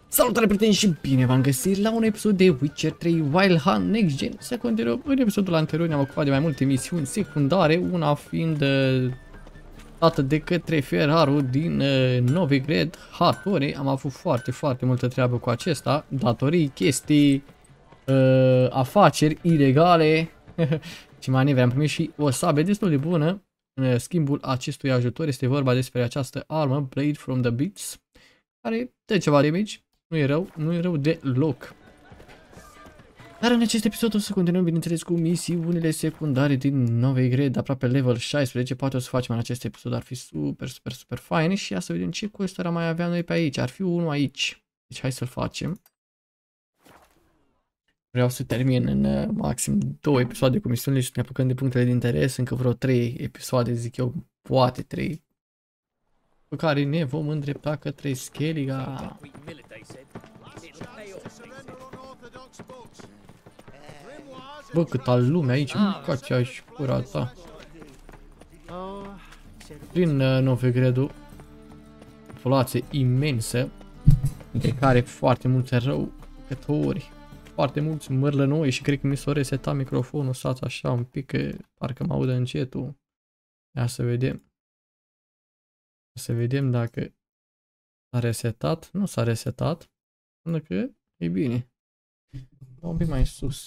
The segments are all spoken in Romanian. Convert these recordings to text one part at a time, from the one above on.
Salutare prieteni și bine v-am găsit la un episod de Witcher 3 Wild Hunt Next Gen. Să continuăm. În episodul anterior ne-am ocupat de mai multe misiuni secundare, una fiind dată de către ferarul din Novigrad, Hattori. Am avut foarte multă treabă cu acesta, datorii, chestii, afaceri ilegale și manevre. Am primit și o sabie destul de bună în schimbul acestui ajutor. Este vorba despre această armă, Blade from the Beats, care dă ceva damage. Nu e rău deloc. Dar în acest episod o să continuăm, bineînțeles, cu misiunile secundare din Novigrad, aproape level 16. Poate o să facem în acest episod, ar fi super fain. Și ia să vedem ce quest-uri mai aveam noi pe aici. Ar fi unul aici. Deci hai să-l facem. Vreau să termin în maxim 2 episoade cu misiunile și ne apucăm de punctele de interes. Încă vreo 3 episoade, zic eu, poate 3. Pe care ne vom îndrepta către Skellige. Bă, câta lume aici, mâncați aici, pura ta. Prin Novigradul, populație imensă, de care foarte mulți răucători, foarte mulți mărlănoi și cred că mi s-a resetat microfonul, stați așa un pic, că parcă mă audă încetul. Ia să vedem. Să vedem dacă s-a resetat. Nu s-a resetat. Înseamnă că e bine. Un pic mai sus.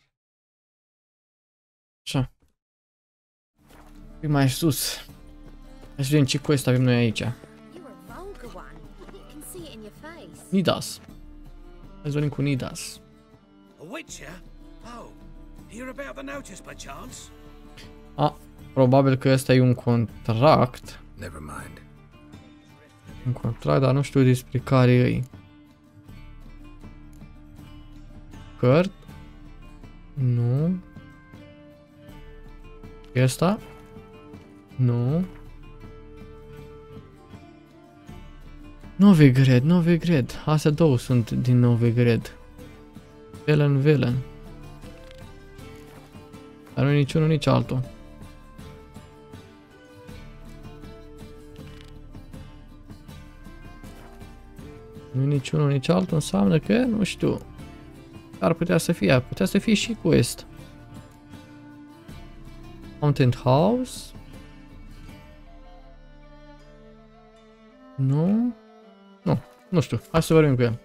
Așa. Un pic mai sus. Hai să vedem ce quest avem noi aici. Nidas. Hai să vedem cu Nidas. Probabil că ăsta e un contract. Un contract, dar nu știu despre care e. Cărt? Nu. E ăsta? Nu. Novigrad. Astea două sunt din Novigrad. Velen. Dar nu e niciunul, nici altul. Nu nici unul, nici altul, înseamnă că, nu știu, ar putea să fie, și quest. Mountain House. Nu știu, hai să vorbim cu el.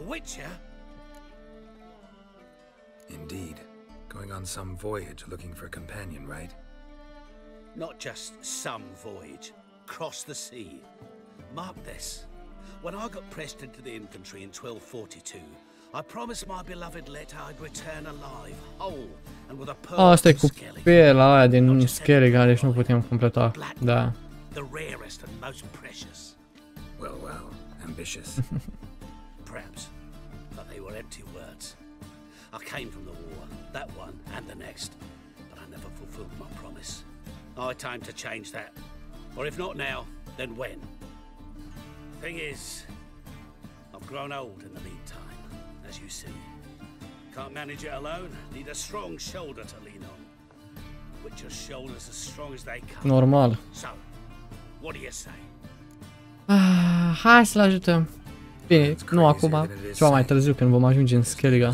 Indeed, going on some voyage looking for a companion, right? Not just some voyage, cross the sea. Mark this. When I got pressed into the infantry in 1242, I promised my beloved Letta I'd return alive, whole, and with a pearl. Asta e cu pielea aia din Skellige, deci nu putem completa. Da. The rarest and most precious. Well, ambitious. Perhaps, but they were empty words. I came from the war, that one and the next, but I never fulfilled my promise. I time to change that, or if not now, then when? Thing is, I've grown old in the meantime, as you see. Can't manage it alone, need a strong shoulder to lean on. Witcher's shoulders as strong as they come. Normal. So, what do you say? Hai să-l ajutăm. Bine, nu acum, ceva mai târziu când vom ajunge în Skellige.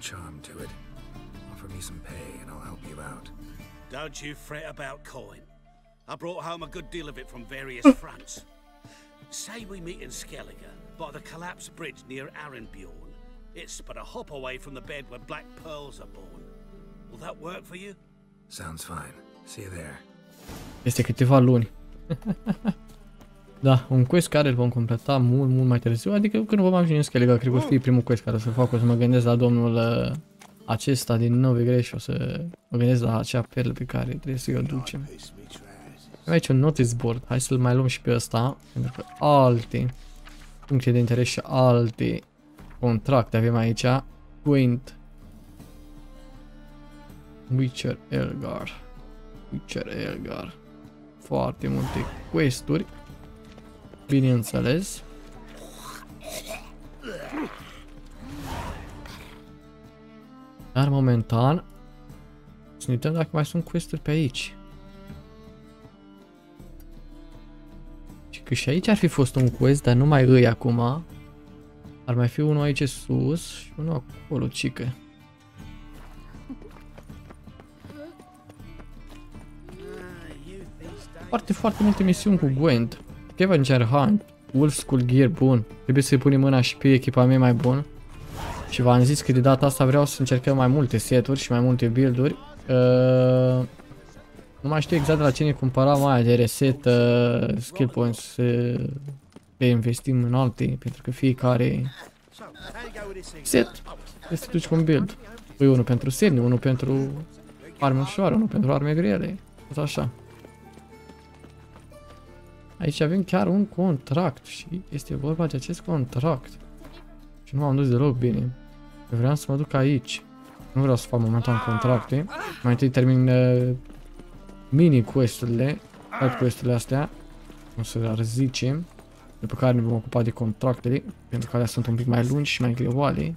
Don't you fret about coin. I brought home a good deal of it from various fronts. Say we meet in Skellige, by the collapsed bridge near Arenbjorn. It's but a hop away from the bed where black pearls are born. Will that work for you? Sounds fine. See you there. Este câteva luni. Da, un quest care îl vom completa mult mai târziu, adică când vom ajunge în Skellige, cred că o să fie primul quest care o să fac, o să mă gândesc la domnul acesta din Novigrad și o să mă gândesc la acea perlă pe care trebuie să-i o ducem. Avem aici un notice board, hai să-l mai luăm și pe ăsta, pentru că alte puncte de interes și alte contracte avem aici. Quaint. Witcher Elgar. Foarte multe questuri, bineînțeles. Dar momentan să ne uităm dacă mai sunt questuri pe aici. Și că și aici ar fi fost un quest, dar nu mai îi acum. Ar mai fi unul aici sus și unul acolo, cică. Foarte multe misiuni cu Gwent. Scavenger Hunt, Wolf Skull Gear, bun. Trebuie să-i punem mâna și pe echipament mai bun. Și v-am zis că de data asta vreau să încercăm mai multe seturi și mai multe build-uri. Nu mai știu exact de la ce ne cumpăram aia de reset skill points să le investim în alte, pentru că fiecare set trebuie să duci cu un build. Păi unul pentru semne, unul pentru arme ușoare, unul pentru arme grele. Tot așa. Aici avem chiar un contract și este vorba de acest contract. Și nu m-am dus deloc bine. Eu vreau să mă duc aici. Nu vreau să fac momentan contracte. Mai întâi termin mini quest-urile, side quest-urile astea. O să le zicem. După care ne vom ocupa de contractele, pentru că alea sunt un pic mai lungi și mai greoale.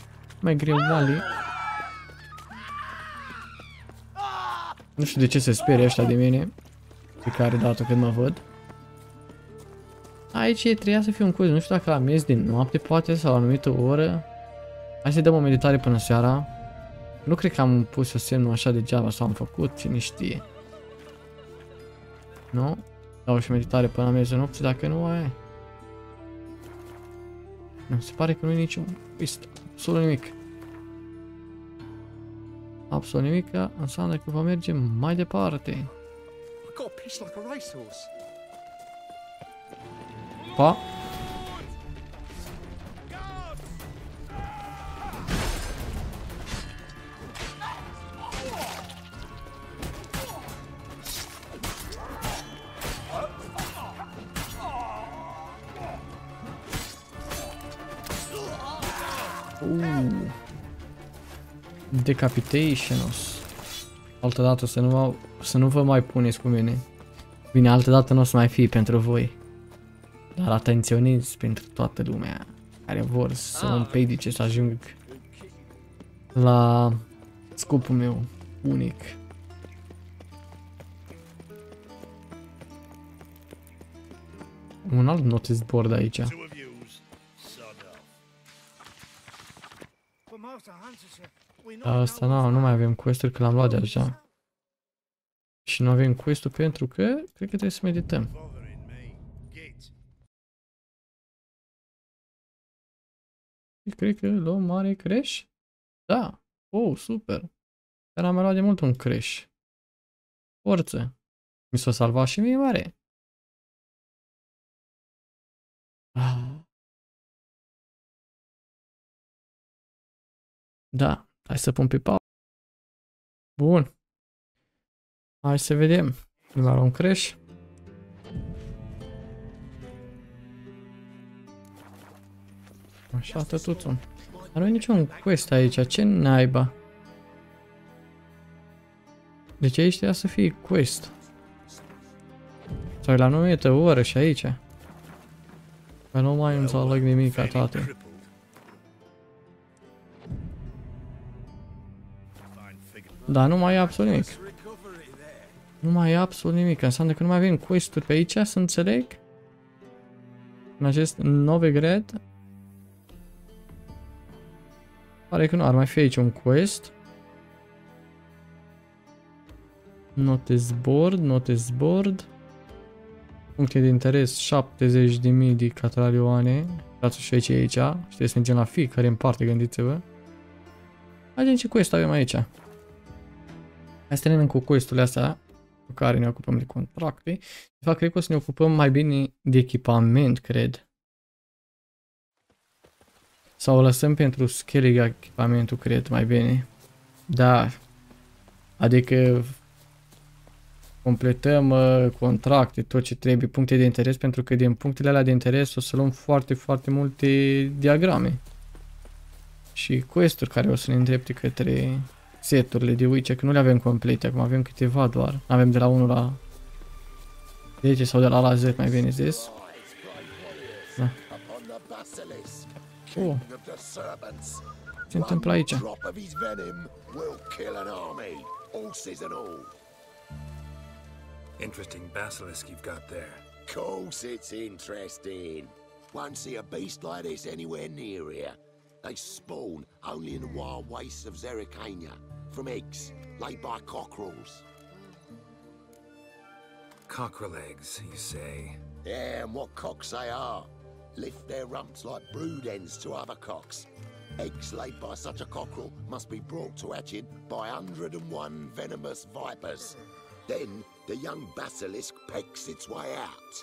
Nu știu de ce se sperie ăștia de mine. Fiecare dată când mă văd. Aici trebuia să fie un quest, nu știu dacă la miez din noapte poate sau la anumită oră. Hai să dăm o meditare până seara. Nu cred că am pus o semnul așa degeaba sau am făcut, cine știe. Nu? Dau și meditare până la mieză nopții, dacă nu aia. Nu, se pare că nu e niciun quest, absolut nimic. Absolut nimic, înseamnă că va merge mai departe. Pa! Decapitationos. Altădată să nu vă mai puneți cu mine. Bine, altădată nu o să mai fie pentru voi. Dar atenționez pentru toată lumea care vor să mă împiedice să ajung la scopul meu unic. Un alt notice board aici. Asta nu mai avem quest-uri, că l-am luat deja. Și nu avem quest-ul pentru că cred că trebuie să medităm. Cred că luăm mare crash? Da. Oh, super. Dar am mai luat de mult un crash. Forță. Mi s-a salvat și mie mare. Da. Hai să pun pe pauză. Bun. Hai să vedem. Îmi luăm un crash. Așa, tătuțul. Dar nu e niciun quest aici, ce naiba? Deci aici trebuia să fie quest. Sau la anumită oră și aici. Că nu mai înțeleg nimic ca toate. Dar nu mai e absolut nimic. Nu mai e absolut nimic. Înseamnă că nu mai avem quest-uri pe aici, să înțeleg? În acest Novigrad. Pare că nu ar mai fi aici un quest. Notice board. Puncte de interes 70.000 de catalioane. Dați și aici. Și trebuie să mergem la fiecare în parte, gândiți-vă. Vedem ce quest avem aici. Hai să terminăm cu quest-urile astea cu care ne ocupăm de contracte. De fapt, cred că o să ne ocupăm mai bine de echipament, cred. Sau o lăsăm pentru scaling echipamentul, cred, mai bine. Da. Adică completăm contracte, tot ce trebuie, puncte de interes, pentru că din punctele alea de interes o să luăm foarte multe diagrame. Și quest-uri care o să ne îndrepte către seturile de Witcher, că nu le avem complete, acum avem câteva doar. Avem de la 1 la 10 sau de la A la Z, mai bine zis. Da. Oh. Ce se întâmplă aici? Interesting basilisk you've got there. Course it's interesting. Won't see a beast like this anywhere near here. They spawn only in the wild wastes of Zerrikania, from eggs laid by cockerels. Cockerel eggs, you say? Yeah, and what cocks they are. Lift their rumps like brood hens to other cocks. Eggs laid by such a cockerel must be brought to hatching by 101 venomous vipers. Then the young basilisk pecks its way out.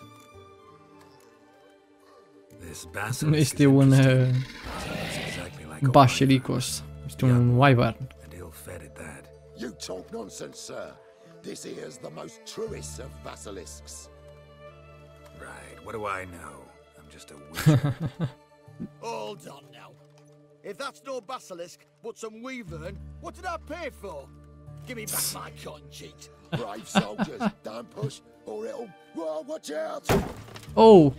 This basilisk Este un exactly like a Basilicus. Este un wyvern. and ill-fed at that. You talk nonsense, sir. This here's the most truest of basilisks. Right, what do I know? I'm just a witcher. Hold on now. If that's no basilisk, but some wyvern, what did I pay for? Give me back my cotton cheat. Brave soldiers, don't push, or it'll... Whoa, watch out! Oh!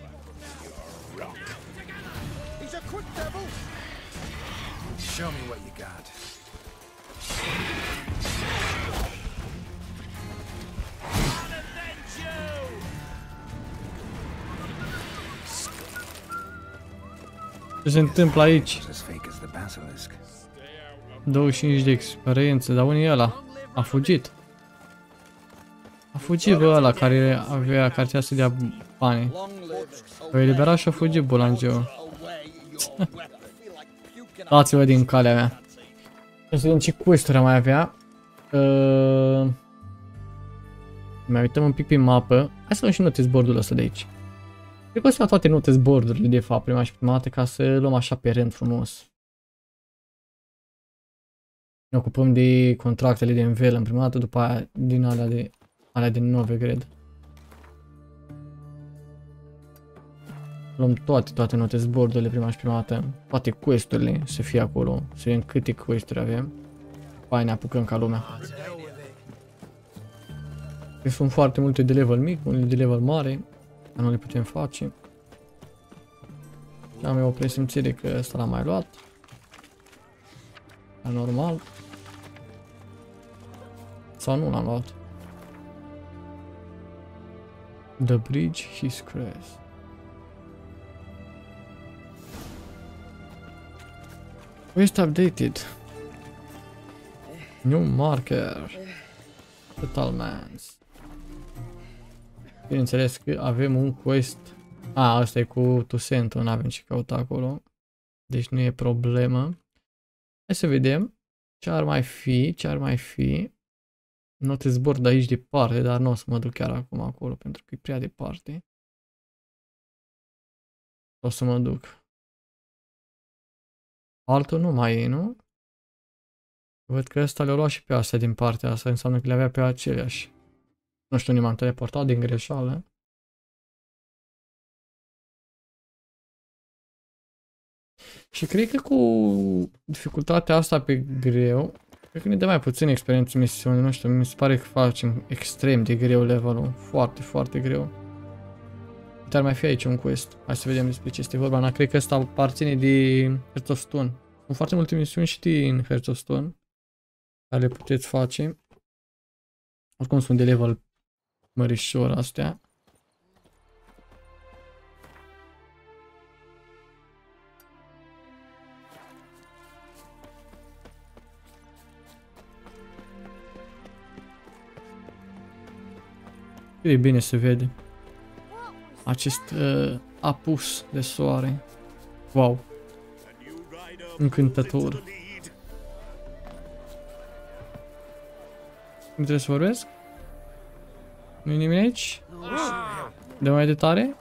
He's a quick devil. Show me what you got. Ce se întâmplă aici? It's as fake as the basilisk. 25 de experiențe, dar unde e ăla? A fugit. A fugit, bă, ăla care avea cartea să dea bani. O eliberat și a fugit Boulangeu. Dați-vă din calea mea. Să vedem ce quest-uri mai avea. Mai uităm un pic pe mapă. Hai să luăm și notice board-ul ăsta de aici. Cred că o să iau toate notice board-urile de fapt prima și prima dată ca să luăm așa pe rând frumos. Ne ocupăm de contractele de învel în prima dată, după aia din alea de nove, cred. Luăm toate notice board-urile prima și prima dată. Toate quest-urile să fie acolo. Să vedem câte quest-uri avem. După aia ne apucăm ca lumea. Sunt foarte multe de level mic, unele de level mare. Dar nu le putem face. Am eu o presimțire că ăsta l-am mai luat. Dar normal. Sau nu l-am luat. The bridge his crest. Quest updated. New marker. Settlements. Bineînțeles că avem un quest. Asta e cu Tusentul, n-avem ce căuta acolo. Deci nu e problemă. Hai să vedem ce ar mai fi. Notice board aici departe, dar nu o să mă duc chiar acum acolo pentru că e prea departe. O să mă duc. Altul nu mai e, nu? Văd că ăsta le-a luat și pe astea din partea asta, înseamnă că le avea pe aceleași. Nu știu, unde m-am teleportat din greșeală. Și cred că cu dificultatea asta pe greu, cred că ne dă mai puțin experiență în misiune, nu știu, mi se pare că facem extrem de greu levelul, foarte, foarte greu. Dar mai fi aici un quest, hai să vedem despre ce este vorba, dar cred că ăsta aparține de Hearts of Stone. Sunt foarte multe misiuni și din Hearts of Stone, care le puteți face. Oricum sunt de level mărișor astea. E bine se vede acest apus de soare. Wow. Încântător. Cum trebuie să vorbesc? Nu-i nimeni aici? Dă mai de tare?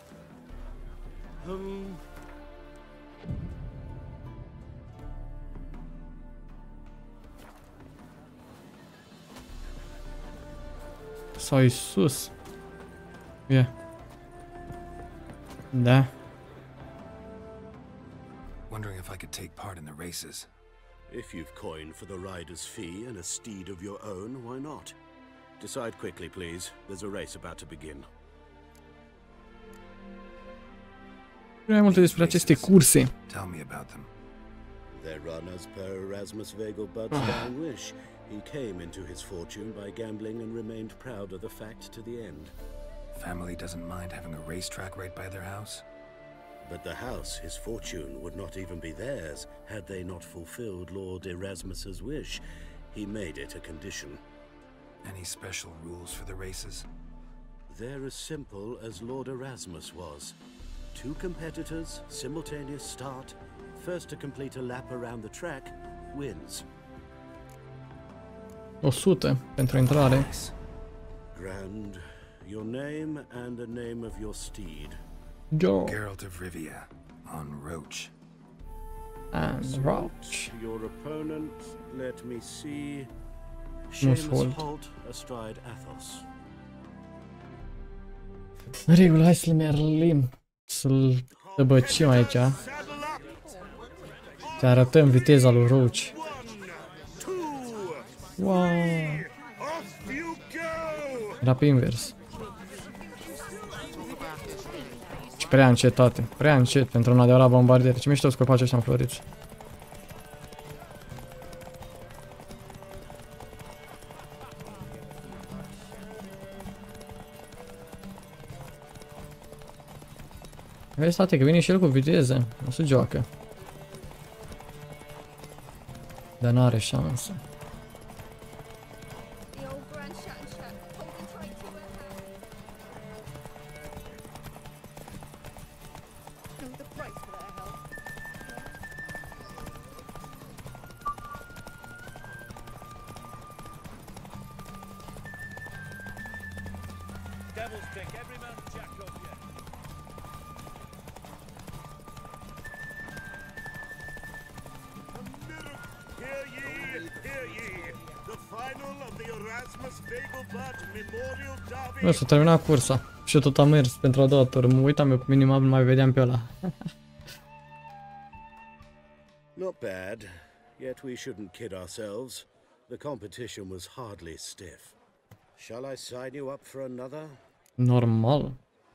Sau e sus? Yeah. Da. Wondering if I could take part in the races. If you've coin for the rider's fee and a steed of your own, why not? Decide quickly, please. There's a race about to begin. Mai multe despre aceste curse. Tell me about them. They're run as per Erasmus Vegelbud's dying wish. He came into his fortune by gambling and remained proud of the fact to the end. Family doesn't mind having a racetrack right by their house? But the house, his fortune, would not even be theirs had they not fulfilled Lord Erasmus's wish. He made it a condition. Any special rules for the races? They're as simple as Lord Erasmus was. 2 competitors, simultaneous start. First to complete a lap around the track wins. 100 pentru intrare. Grand, your name and the name of your steed. Go. Geralt of Rivia, on Roach. And Roach. Your opponent, let me see. Mushold. Seamus Holt astride Athos. În regulă, hai să-l merlim. Să-l tăbăcim aici. Să arătăm viteza lui Roach. Wow. Era pe invers. Și prea încet toate. Prea încet pentru un adevărat bombardier. Ce mișto scopacii ăștia înfloriți. Vezi, tate, că vine și el cu viteză. Nu se joacă. Dar n-are șansă. Nu, s-a terminat cursa. Și eu tot am mers pentru a doua tură. Mă uitam eu cu minimap, nu mai vedeam pe ăla. Not bad, yet we shouldn't kid ourselves. The competition was hardly stiff. Shall I sign you up for another? Normal.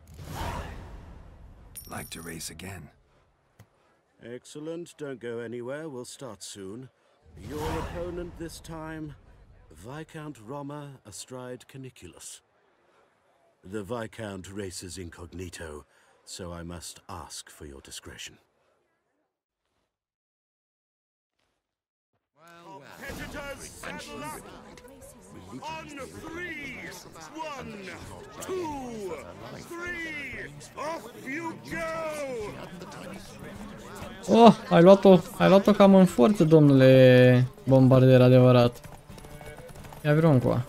Like to race again? Excellent, don't go anywhere, we'll start soon. Your opponent this time, Viscount Roma astride Caniculus. The Viscount races incognito, so I must ask for your discretion. Competitors, saddle up! On 3! 1, 2, 3! Off you go! Oh, ai luat-o cam în forță, domnule bombardier adevărat. Ia vreau încoa.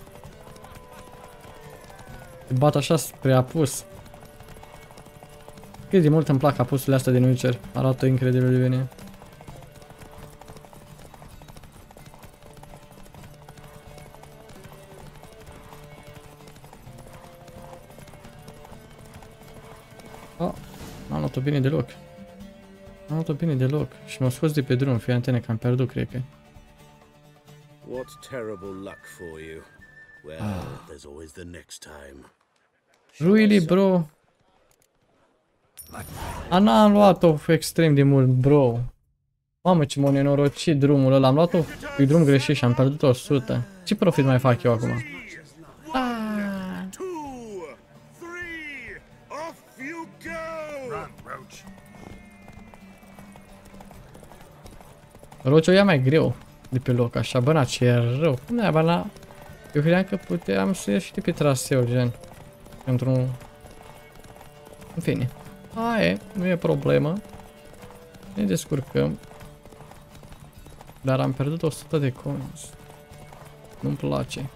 Te bat așa spre apus. Cât de mult îmi plac apusurile astea din Witcher. Arată incredibil de bine. Oh, n-am luat-o bine deloc. N-am luat-o bine deloc. Și m-au scos de pe drum, fii antene că am pierdut, cred că. What terrible luck for you. Well, there's always the next time. Really, bro? N-am luat-o extrem de mult, bro. Mamă, ce m-a nenorocit drumul ăla. Am luat-o pe drum greșit și am pierdut 100. Ce profit mai fac eu acum? Roach o ia mai greu de pe loc, așa, bă, na, ce e rău. Cum de-aia, bă, eu credeam că puteam să ies și de pe traseu, gen. Într-un... În fine. Aia, nu e problemă. Ne descurcăm. Dar am pierdut 100 de coins. Nu-mi place.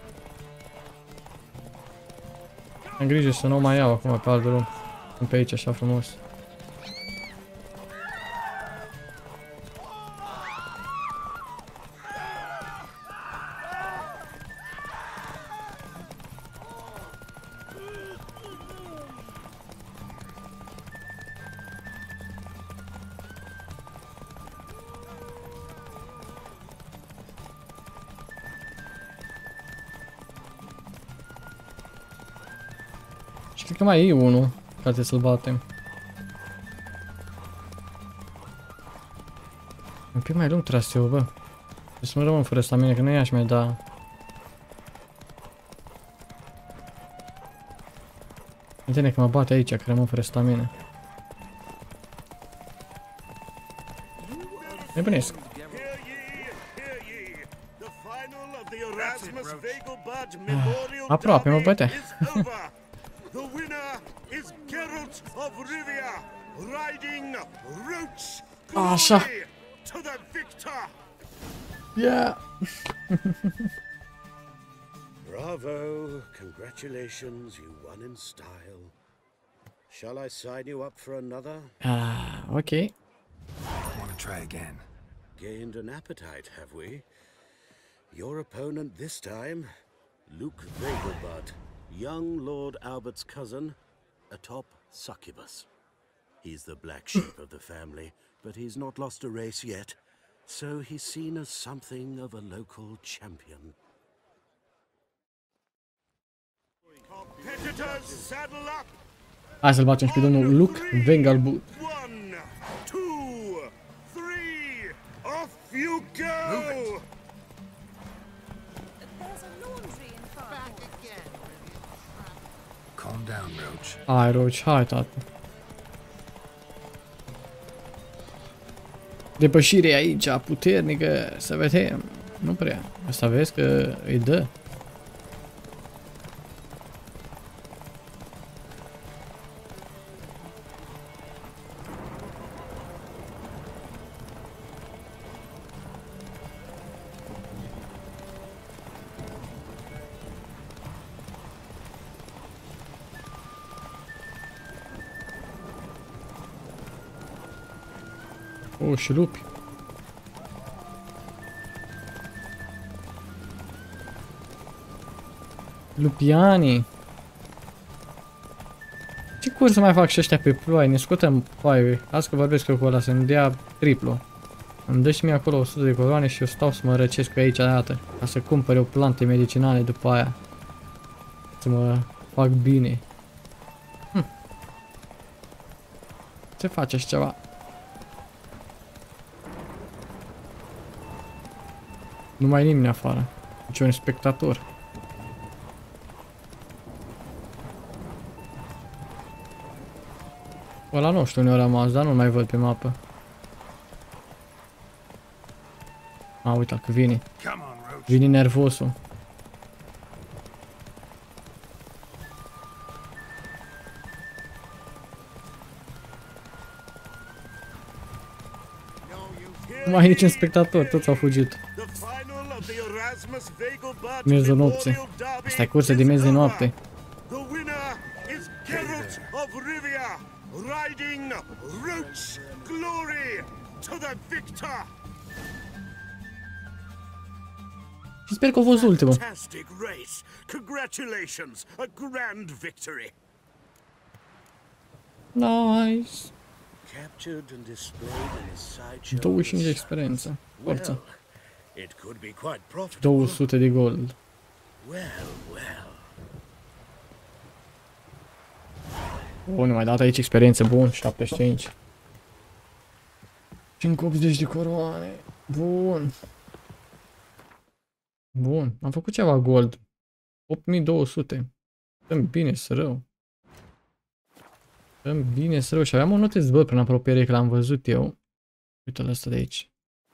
Am grijă să nu mai iau acum pe alt drum. Sunt pe aici așa frumos. Și cred că mai e unul care trebuie să-l batem. Un pic mai lung traseul, bă. Trebuie să nu rămân fără stamina, că nu i-aș mai da. Uite-ne că mă bate aici, că rămân fără stamina. Nebunesc. Hear ye, hear ye. The final of the Erasmus Vegelbud Memorial Aproape, mă Derby bătea. is over. The winner is Geralt of Rivia, riding Roach Așa. Glory to the victor. Yeah. Bravo. Congratulations, you won in style. Shall I sign you up for another? Ok. Want to try again? Gained an appetite, have we? Your opponent this time, Luke Vegelbud, young Lord Albert's cousin, atop succubus. He's the black sheep of the family, but he's not lost a race yet, so he's seen as something of a local champion. Competitors, saddle up. Hai să-l facem și pe domnul Luke Vegelbud. 1, 2, 3, off you go! There's a laundry in front. Calm down, Roach. Hai, Roach, hai, tată. Depășire aici, puternică, să vedem. Nu prea. Asta vezi că îi dă. O, și lupi. Lupianii. Ce cur să mai fac și ăștia pe ploaie? Ne scutăm ploaie. Azi că vorbesc eu cu ăla să-mi dea triplu. Îmi dă și mie acolo 100 de coroane și eu stau să mă răcesc pe aici dată. Ca să cumpăr eu plante medicinale după aia. Să mă fac bine. Ce face așa ceva? Nu mai e nimeni afară. Niciun spectator. Ăla nu știu unde a rămas, dar nu mai văd pe mapă. A, uita că vine. Come on, Roach. Vine nervosul. Nu mai e niciun spectator, toți au fugit. The final of the Erasmus Vegelbud Miezul nopții. Memorial Derby Asta e cursă de miez de is noapte. over. The winner is Geralt of Rivia, riding Roach Glory to the victor. Și sper că a fost ultimul. Fantastic race. Congratulations. A grand victory. Nice. Captured and displayed in a sideshow. 25 de experiență. Forță. Well, it could be quite profitable. 200 de gold. Well. Bun, mai dat aici experiență, bun, 75. 580 de coroane. Bun. Bun, am făcut ceva gold. 8200. Dăm bine să rău. Dăm bine să rău. Și aveam o notă zbăr prin apropiere că l-am văzut eu. Uite-l ăsta de aici.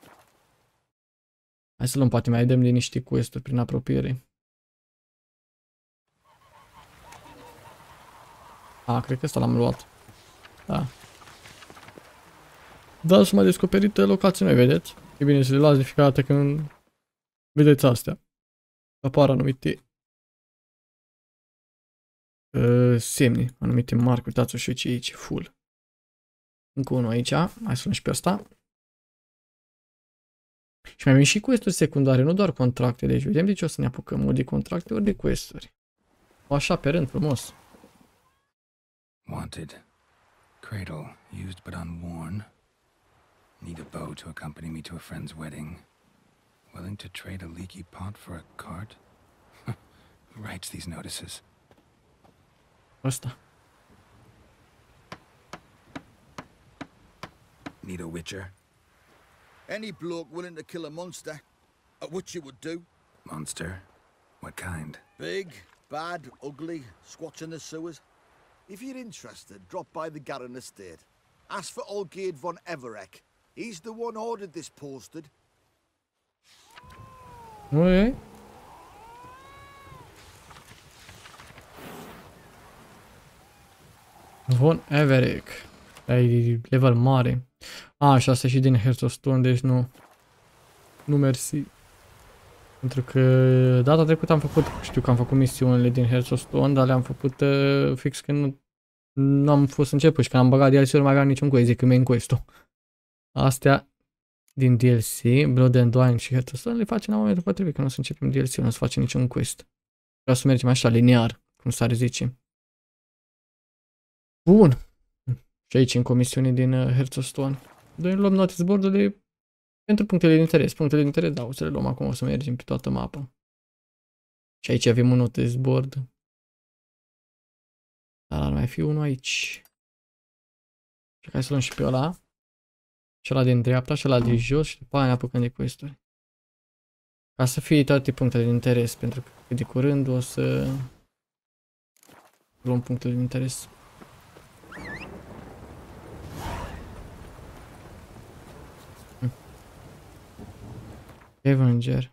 Hai să luăm, poate mai dăm de niște quest-uri prin apropiere. A, cred că ăsta l-am luat. Da. Da, s-au mai descoperit locații noi, vedeți? E bine să le las de fiecare dată când vedeți astea. Apar anumite semne, anumite marci. Uitați-o și ce aici, full. Încă unul aici, hai să luăm și pe ăsta. Și mai avem și quest-uri secundare, nu doar contracte. Deci vedem de ce o să ne apucăm, ori de contracte, ori de quest-uri. Așa, pe rând, frumos. Wanted. Cradle, used but unworn. Need a bow to accompany me to a friend's wedding. Willing to trade a leaky pot for a cart? Who writes these notices? Ăsta. Need a witcher? Any bloke willing to kill a monster, which you would do. Monster? What kind? Big, bad, ugly, squats in the sewers. If you're interested, drop by the Garren estate. Ask for Olgierd von Everek. He's the one ordered this posted. Nu. Von Everick. Ai level mare. Și asta e și din Hearts of Stone, deci nu. Nu mersi. Pentru că data trecută am făcut, știu că am făcut misiunile din Hearts of Stone, dar le-am făcut fix când nu am fost început și când am băgat DLC-uri, nu mai aveam niciun quest, zic că main quest-ul. Astea din DLC, Blood and Wine și Hearts of Stone le facem la momentul potrivit, că nu o să începem DLC-ul, nu o să facem niciun quest. Vreau să mergem așa, linear, cum s-ar zice. Bun. Și aici încă o misiune din Hearts of Stone. Noi luăm notice board-urile pentru punctele de interes. Punctele de interes, da, o să le luăm acum, o să mergem pe toată mapa. Și aici avem un notice board. Dar ar mai fi unul aici. Și hai să luăm și pe ăla. Și ăla din dreapta și ăla de jos și după aia ne apucăm de quest-uri. Ca să fie toate punctele de interes, pentru că de curând o să luăm punctele de interes. Avenger.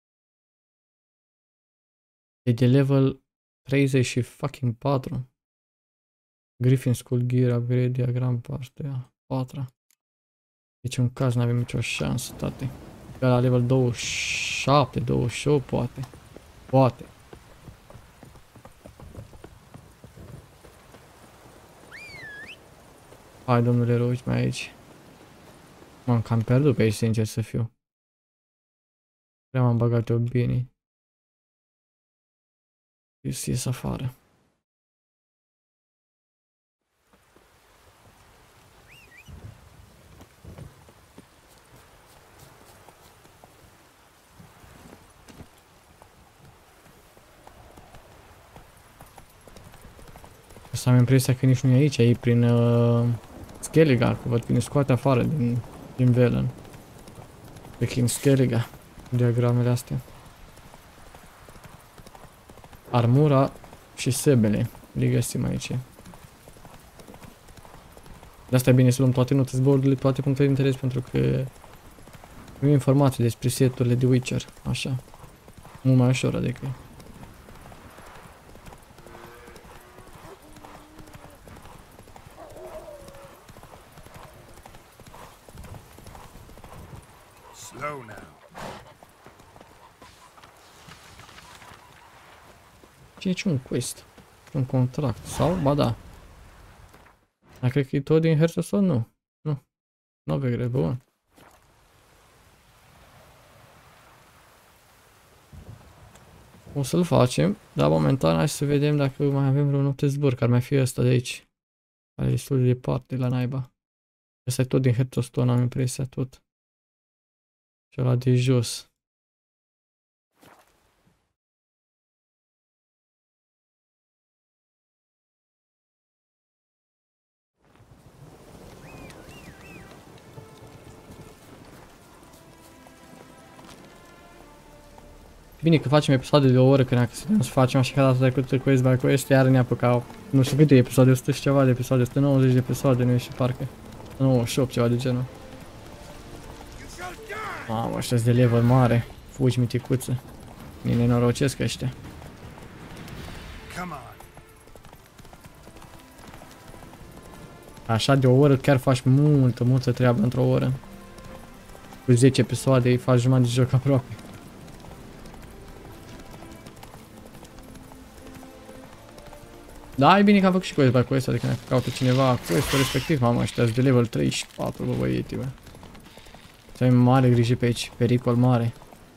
E de level 34. Griffin School Gear, upgrade, diagram, partea 4. Deci în caz nu avem nicio șansă, tate. Pe la level 27, 28, poate. Poate. Hai, domnule, uite mai aici. M-am cam pierdut pe aici, sincer să fiu. Prea m-am băgat eu bine. Ies afară. Să am impresia că nici nu e aici, e prin Skelliga, că văd că ne scoate afară din Velen. Pe King Skelliga. Diagramele astea. Armura și sebele. Le găsim aici. De asta e bine să luăm toate notice board-urile, toate punctele de interes, pentru că avem informații despre seturile de Witcher. Așa. Mult mai ușor, adică. Slow now. Ce e un quest? Un contract. Sau? Ba da. Dar cred că e tot din Hearts of Stone? Nu. Nu. Nu avea greu. Bun. O să-l facem. Dar momentan hai să vedem dacă mai avem vreun notice board. Care mai fi ăsta de aici. Care e destul de departe la naiba. Ăsta e tot din Hearts of Stone, am impresia tot. Și ăla de jos. Bine că facem episoade de o oră, că dacă să facem așa ca data trecută quest by quest, iar ne apucau nu știu câte episoade, 100 și ceva de episoade, 190 de episoade, nu știu, parcă 98, ceva de genul. Mamă, ăștia-s de level mare, fugi miticuță, ne nenorocesc ăștia. Așa de o oră chiar faci multă treabă într-o oră. Cu 10 episoade îi faci jumătate de joc aproape. Da, e bine că am făcut și quest by quest, adică dacă caută cineva quest-ul respectiv, mamă, ăștia de level 34, bă, băieții, bă. Să avem mare grijă pe aici, pericol mare.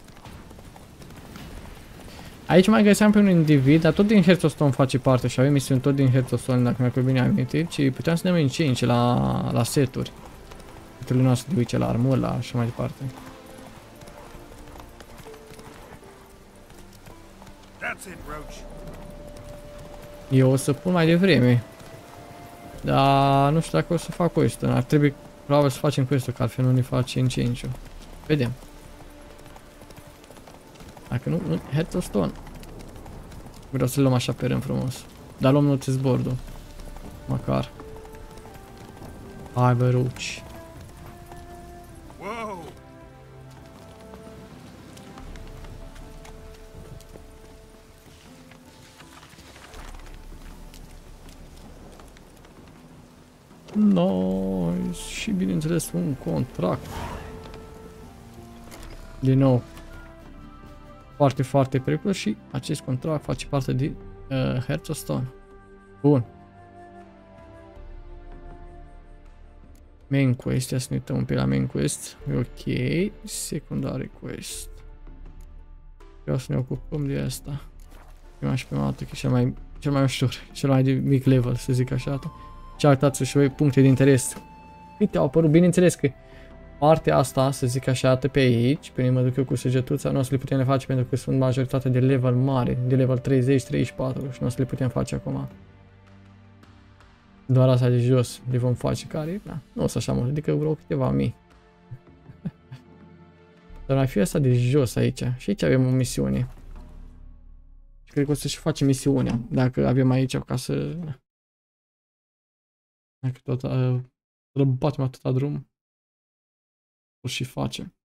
Aici mai găseam pe un individ, dar tot din Hearts of Stone face parte și avem misiuni tot din Hearts of Stone, dacă mi-a bine amintit, și puteam să ne încinci la seturi. Seturile noastre de Witcher, la armuri, la așa mai departe. Eu o să pun mai devreme. Dar nu știu dacă o să fac quest-ul. Ar trebui probabil să facem quest-ul, că altfel nu ne face în 5-ul. Vedem. Dacă nu, Hearts of Stone. Vreau să-l luăm așa pe rând frumos. Dar luăm notice board-ul. Măcar. Hai bă, ruci. Nice. Și bineînțeles un contract. Din nou. Foarte, foarte periculos și acest contract face parte din Hearts of Stone. Bun. Main quest, ia să ne uităm un pic la main quest. E ok. Secondary quest. Vreau să ne ocupăm de asta. Prima și prima dată, că e cel mai ușor, cel mai de mic level, să zic așa. Și arătați și voi puncte de interes. Uite, au apărut, bineînțeles că partea asta, să zic așa, pe aici, pe mă duc eu cu săgetuța, nu o să le putem face pentru că sunt majoritatea de level mare, de level 30-34 și nu o să le putem face acum. Doar asta de jos le vom face, care, da, nu o să așa mult, adică vreo câteva mii. Dar mai fi asta de jos aici. Și aici avem o misiune. Și cred că o să și facem misiunea. Dacă avem aici ca să... Dacă tot răbatem atâta drum. O și facem.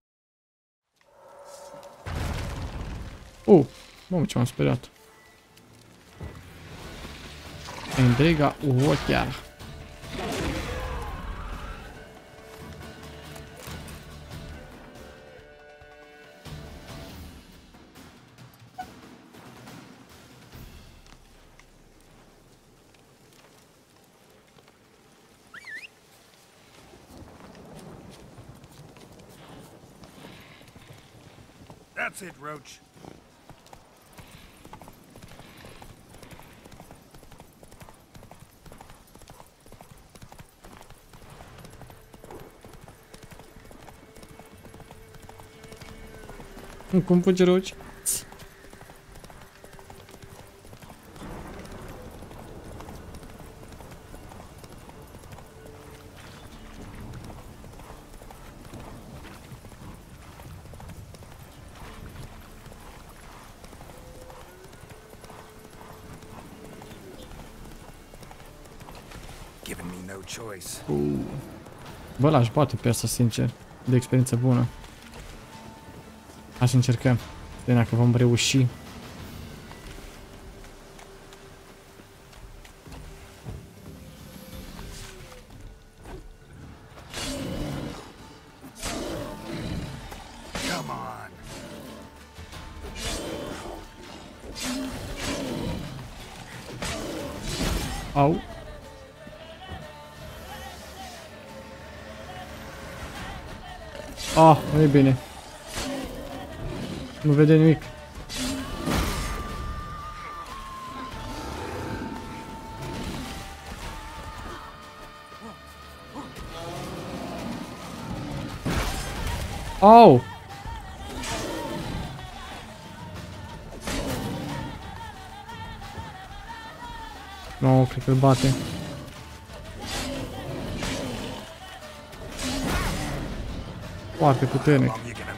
Mamă, ce m-am speriat. Entrega ochiar. That's it, Roach. Cum fugi, Roach? Giving me no choice. Bă, l-aș bate pe asta, sincer. De experiență bună. Hai să încercăm. Vedem dacă vom reuși. Come on. Au. Nu e bine. Nu vede nimic. Au! Nu, cred că îl bate. Foarte puternic.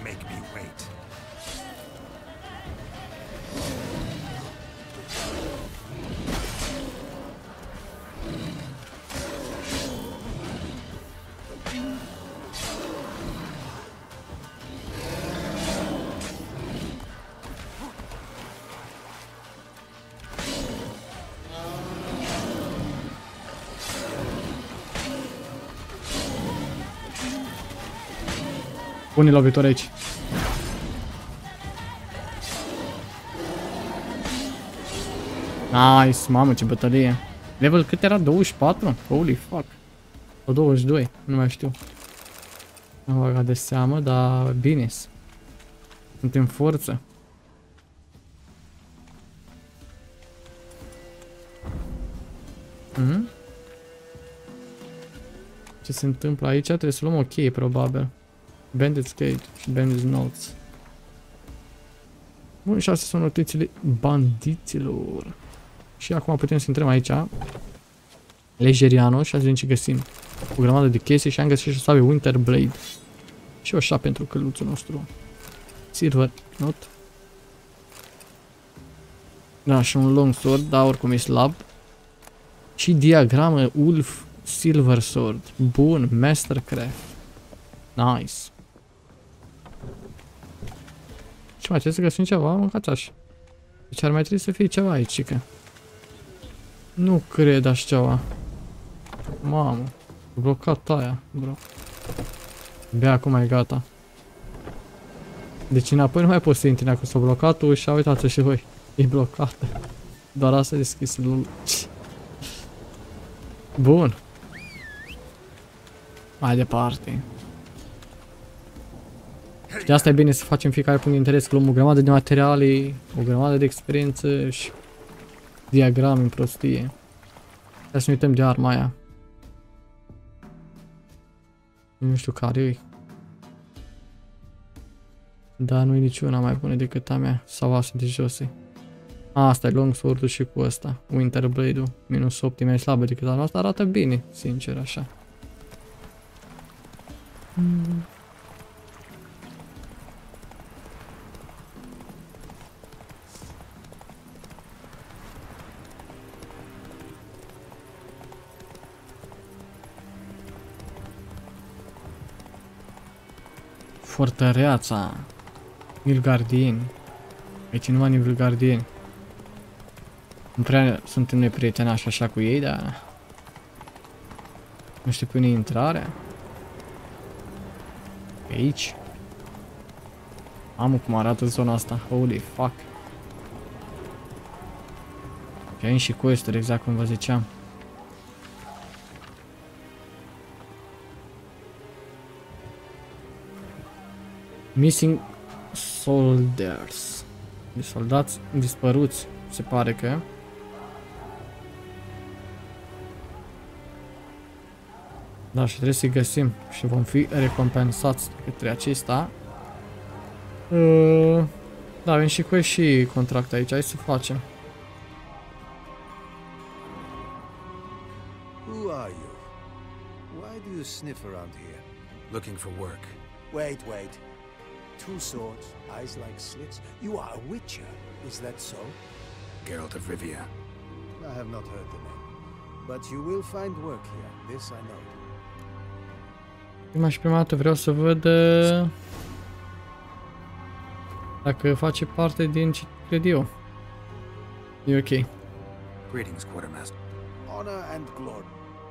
Pune lovitori aici. Nice, mamă, ce bătălie. Level cât era? 24? Holy fuck. O 22, nu mai știu. Nu mă băgat de seamă, dar bine. Suntem forță. Ce se întâmplă aici? Trebuie să luăm o cheie, probabil. Bandit's Gate și Bandit's Notes. Bun, și astea sunt notițele bandiților. Și acum putem să intrăm aici. Legeriano și azi vedem ce găsim. O grămadă de chestii și am găsit și o sabie Winter Blade. Și o șa pentru căluțul nostru. Silver Not. Da, și un long sword, dar oricum e slab. Și diagramă Wolf Silver Sword. Bun, Mastercraft. Nice. Ce mai trebuie să găsim ceva? Mâncați așa. Deci ar mai trebui să fie ceva aici, că. Nu cred așa ceva. Mamă. Blocat aia, bro. Abia acum e gata. Deci înapoi nu mai poți să intri, dacă s-a blocat ușa, uitați-o și voi. E blocată. Doar asta e deschis. Bun. Mai departe. Și de asta e bine să facem fiecare punct de interes, că luăm o grămadă de materiale, o grămadă de experiență și diagrame în prostie. Hai să ne uităm de arma aia. Nu știu care e. Dar nu e niciuna mai bună decât a mea. Sau asta de jos. Asta e longsword-ul și cu ăsta. Winterblade-ul. Minus 8 e mai slabă decât a noastră. Arată bine, sincer, așa. Fortăreața. Nilgardieni. Aici numai Nilgardieni. Nu prea suntem noi prietenoși așa cu ei, dar... Nu știu pe unde e intrarea. Pe aici. Mamă, cum arată zona asta. Holy fuck. Și aici și quest-uri, exact cum vă ziceam. Missing soldiers. Soldați dispăruți, se pare că. Da, și trebuie să-i găsim și vom fi recompensați de către acesta. Da, avem și cu și contract aici, hai să facem. Who are you? Why do you sniff around here? Looking for work. Wait. 2 swords, eyes like slits. You are a witcher, is that so? Geralt of Rivia. I have not heard the name, but you will find work here, this I know. Prima dată vreau să văd dacă face parte din ce cred eu. E ok. Greetings, Quartermaster. Honor and glory.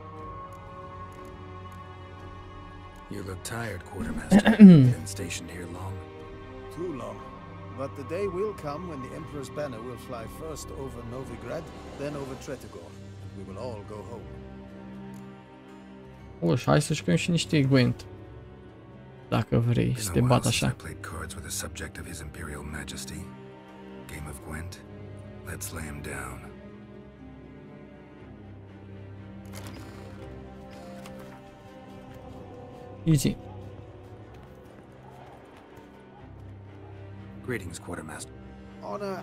You look tired, Quartermaster. Been stationed here long? Too long. But the day will come when the Emperor's banner will fly first over Novigrad, then over Tretogor. We will all go home. O, și hai să jucăm și niște Gwent. Dacă vrei să te bat așa. I played cards with a subject of His Imperial Majesty. Game of Gwent. Let's lay him down. Easy. Greetings, Quartermaster. Honor.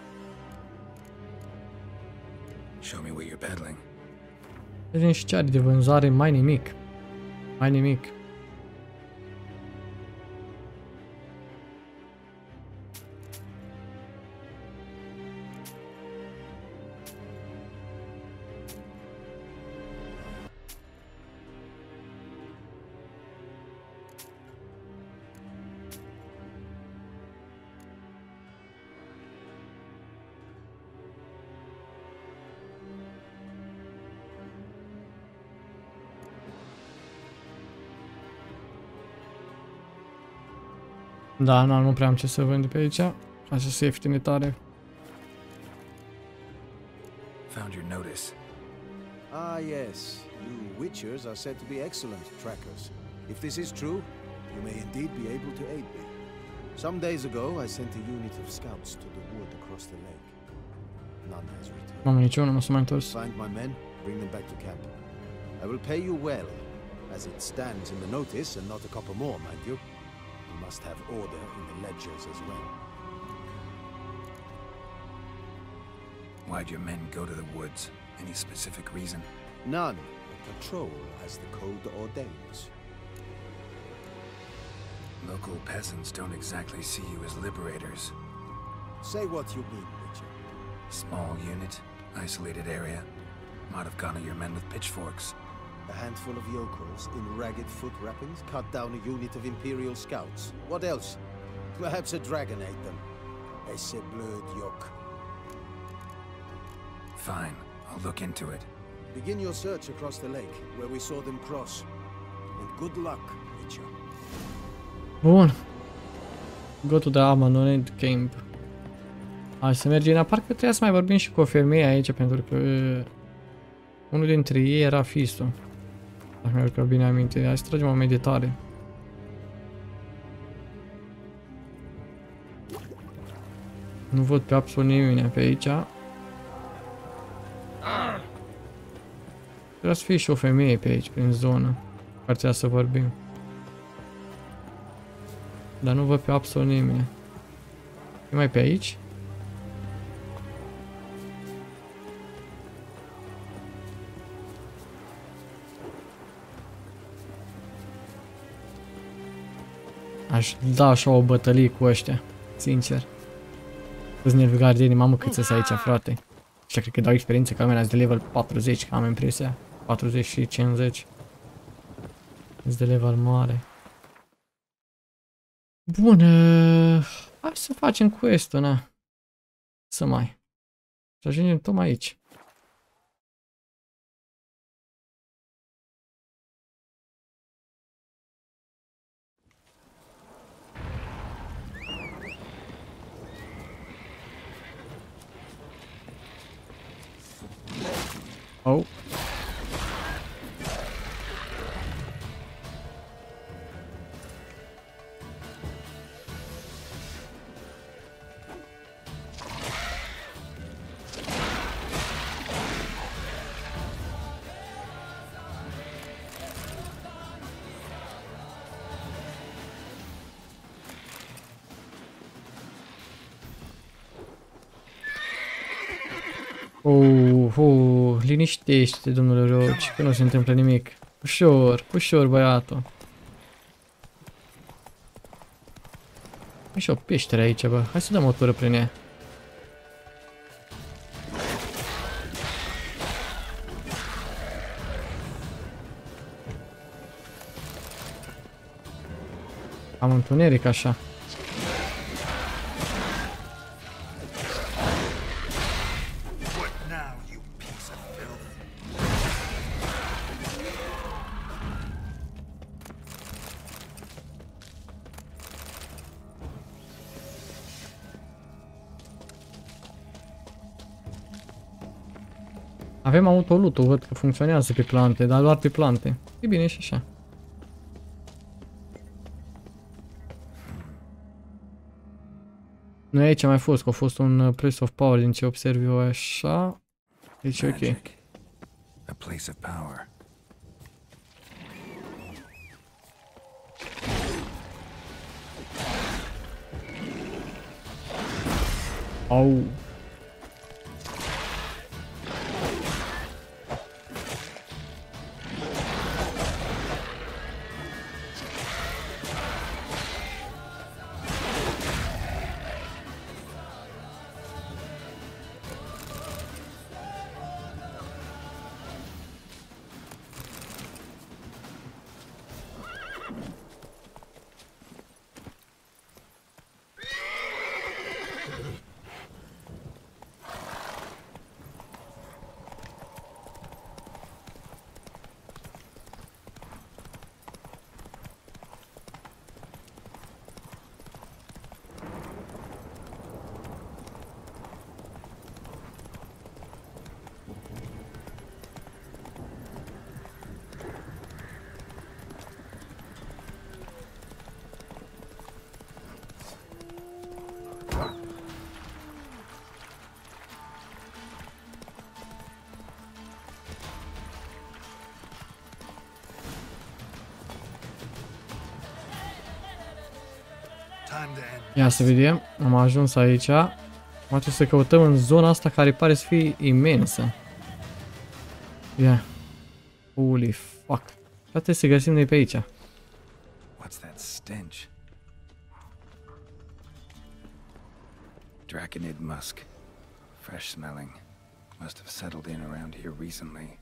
Show me what you're peddling. Vedem și ce are de vânzare, mai nimic. Mai nimic. Da, nu prea am ce să vând pe aici. Așa să ieftine tare. Found your notice. Ah, yes. You Witchers are said to be excellent trackers. If this is true, you may indeed be able to aid me. Some days ago, I sent a unit of scouts to the wood across the lake. None has returned. Mamă, niciunul nu s-a mai întors. Find my men, bring them back to camp. I will pay you well, as it stands in the notice, and not a copper more, mind you. You must have order in the ledgers as well. Why'd your men go to the woods? Any specific reason? None. Patrol as the code ordains. Local peasants don't exactly see you as liberators. Say what you mean, Witcher. Small unit, isolated area. Might have gone at your men with pitchforks. A handful of yokels in ragged foot wrappings cut down a unit of Imperial scouts. What else? Perhaps a dragon ate them. Esse blöd yoke. Fine, I'll look into it. Begin your search across the lake, where we saw them cross. And good luck, Witcher. Bun. Go to the abandoned camp. Hai să mergem la parc, că trebuia să mai vorbim și cu o femeie aici, pentru că unul dintre ei era Fisto. Dacă mi-ar că bine aminte. Hai să tragem o meditare. Nu văd pe absolut nimeni pe aici. Trebuie să fie și o femeie pe aici, prin zonă. Ar trebui să vorbim. Dar nu văd pe absolut nimeni. E mai pe aici? Aș da așa o bătălie cu ăștia, sincer. Cu Nilfgaardienii, mamă cât să aici, frate. Și cred că dau experiențe ca mea de level 40, că am impresia. 40 și 50. Sunt de level mare. Bun, hai să facem quest-ul, na. Să mai. Și ajungem tot mai aici. Oh. Liniștește, domnule Roach, că nu se întâmplă nimic. Ușor, ușor, băiatul. E și o peșteră aici, bă. Hai să dăm o tură prin ea. Am întuneric așa. Avem autolutul, văd că funcționează pe plante, dar doar pe plante. E bine și așa. Nu aici a mai fost, că a fost un place of power din ce observ eu așa. Deci ok. A place of power. Au. Ia să vedem, am ajuns aici. Poate să căutăm în zona asta care pare să fie imensă. Ia. Holy fuck. Poate să găsim noi pe aici. What's that stench? Draconid musk. Fresh smelling. Must have settled in around here recently.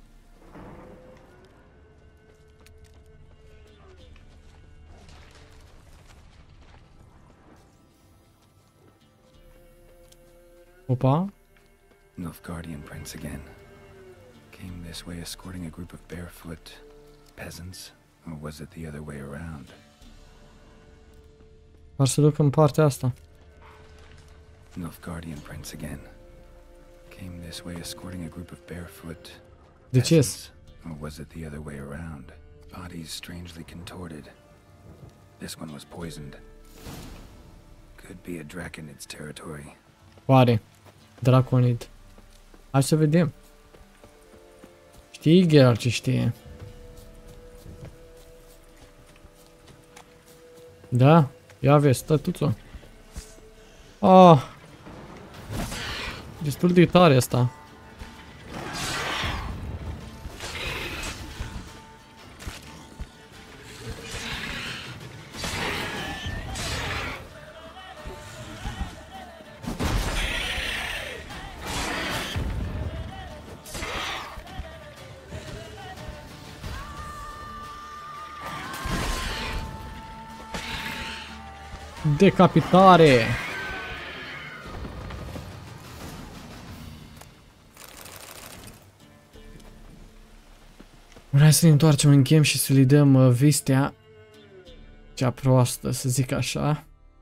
Opa. Nilfgaardian prints again. Came this way escorting a group of barefoot peasants, or was it the other way around? Ar să duc în partea asta. Nilfgaardian prince again. Came this way escorting a group of barefoot De ce? peasants, or was it the other way around? Bodies strangely contorted. This one was poisoned. Could be a Draconid's territory. Oare? Draconid. Hai să vedem. Știi Geralt ce știe. Da? Ia vezi, stătuțo. Ah. Destul de tare asta. Decapitare! Hai să ne întoarcem în game și să le dăm vestea cea proastă, să zic așa.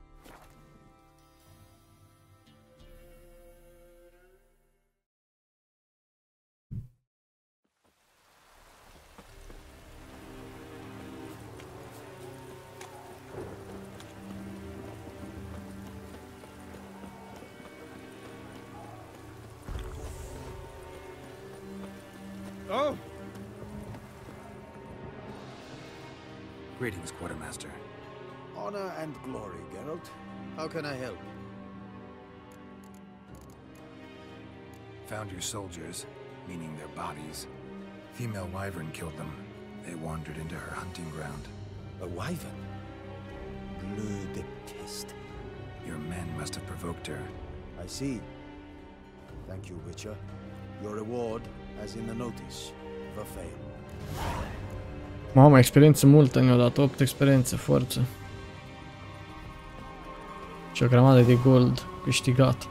Oh! Greetings, Quartermaster. Honor and glory, Geralt. How can I help? Found your soldiers, meaning their bodies. Female wyvern killed them. They wandered into her hunting ground. A wyvern? Bleu de peste. Your men must have provoked her. I see. Thank you, Witcher. Your reward, as in the notice, vă fail. Mamă, experiență multă ne-a dat, 8 experiențe, forță. Și o grămadă de gold câștigat.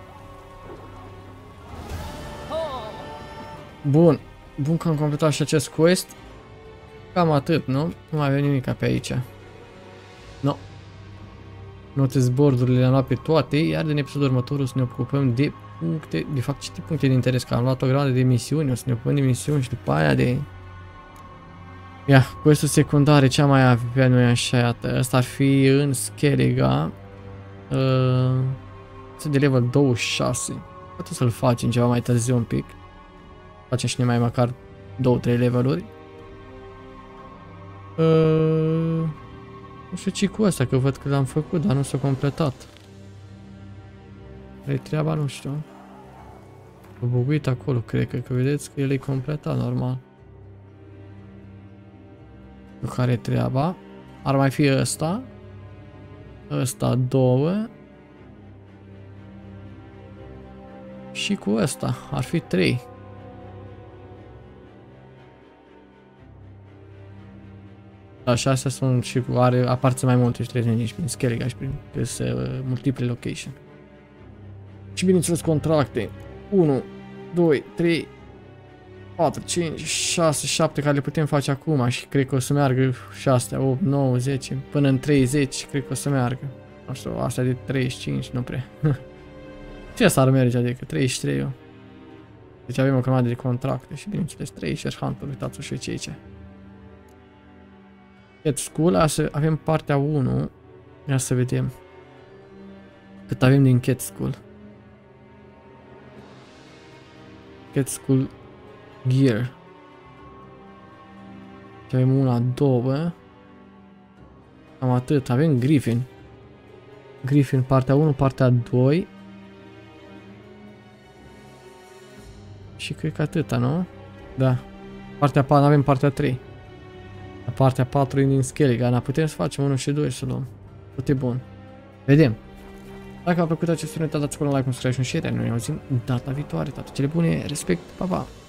Bun. Bun că am completat și acest quest. Cam atât, nu? Nu mai avem nimic pe aici. No. Notice board-urile le-am luat pe toate, iar în episodul următor o să ne ocupăm de puncte, de fapt ce puncte de interes, că am luat o grămadă de misiuni, o să ne ocupăm de misiuni și după aia de... Ia, quest-ul secundare, ce am mai avea noi așa, iată, ăsta ar fi în Skellige. Este de level 26. Poate să-l facem ceva mai târziu un pic. Facem și mai măcar 2-3 leveluri. Nu știu ce cu asta, că văd că l-am făcut, dar nu s-a completat. E treaba, nu știu. Am buguit acolo, cred că vedeți că el e completat, normal. Cu care e treaba? Ar mai fi ăsta. Ăsta 2. Și cu ăsta ar fi 3. Așa, astea sunt și cu aparță mai multe și trebuie nici prin Skellige și prin multiple location. Și bineînțeles contracte. 1, 2, 3, 4, 5, 6, 7 care le putem face acum și cred că o să meargă și astea, 8, 9, 10, până în 30 cred că o să meargă. Nu știu, astea de 35 nu prea. Ce asta ar merge, adică 33 eu. Deci avem o grămadă de contracte și bineînțeles 3 share hunt-uri, uitați-o și ce aici. Cat School, avem partea 1. Ia să vedem cât avem din Cat School. Cat School Gear. Și avem una, 2. Cam atât. Avem Griffin. Griffin partea 1, partea 2. Și cred că atâta, nu? Da. Partea 4, avem partea 3. La partea 4 e din Skellige, dar putem să facem 1 și 2 să luăm. Tot e bun. Vedem. Dacă v-a plăcut acest video, dați acolo un like, un subscribe și un share. Noi ne auzim data viitoare. Toate cele bune. Respect. Pa, pa.